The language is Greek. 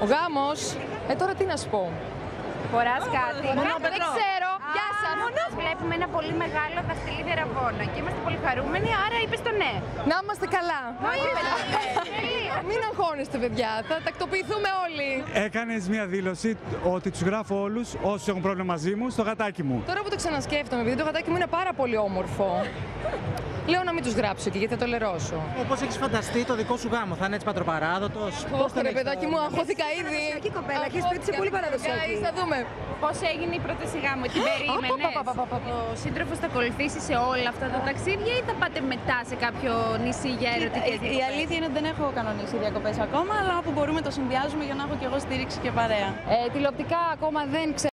Ο γάμος. Τώρα τι να σου πω. Φοράς κάτι. Δεν ξέρω. Γεια σας. Βλέπουμε ένα πολύ μεγάλο δαχτυλίδι ραβόνα και είμαστε πολύ χαρούμενοι, άρα είπες το ναι. Να είμαστε καλά. Μην αγχώνεστε, παιδιά. Θα τακτοποιηθούμε όλοι. Έκανες μια δήλωση ότι τους γράφω όλους όσους έχουν πρόβλημα μαζί μου στο γατάκι μου. Τώρα που το ξανασκέφτομαι, επειδή το γατάκι μου είναι πάρα πολύ όμορφο, λέω να μην τους γράψω εκεί, γιατί θα το λερώσω. Πώς έχεις φανταστεί το δικό σου γάμο, θα είναι έτσι πατροπαράδοτος? Πώς ρε παιδάκι μου, αγχώθηκα ήδη. Παραδοσιακή κοπέλα, έχεις πει ότι είσαι πολύ παραδοσιακή. Θα δούμε. Πώς έγινε η πρόταση γάμου, την περίμενες? Ο σύντροφος θα ακολουθήσει σε όλα αυτά τα ταξίδια ή θα πάτε μετά σε κάποιο νησί για ερωτικές διακοπές? Η αλήθεια είναι ότι δεν έχω κανονίσει διακοπές ακόμα, αλλά όπου μπορούμε το συνδυάζουμε για να έχω κι εγώ στήριξη και παρέα. Τηλεοπτικά ακόμα δεν ξέρω.